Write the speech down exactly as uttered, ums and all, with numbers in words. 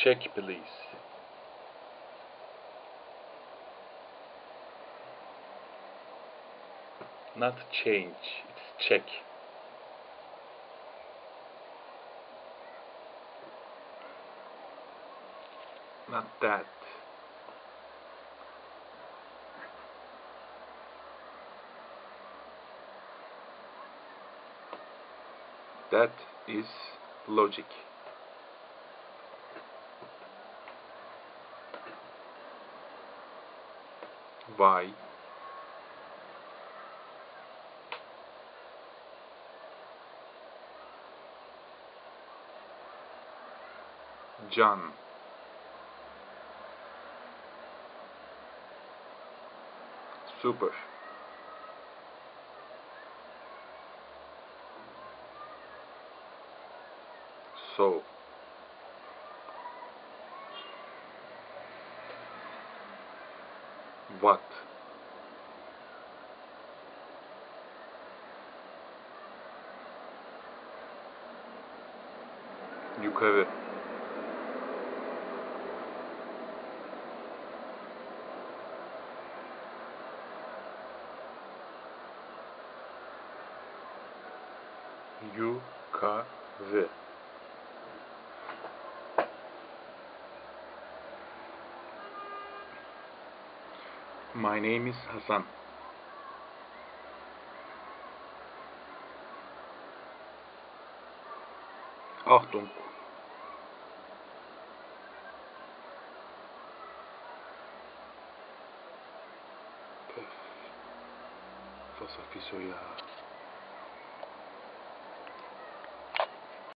Check, please. Not change, it's check. Not that. That is logic. Why? John. Super. So. What? Yukarı. Yukarı. My name is Hasan. Achtung. Was auf wieso ja?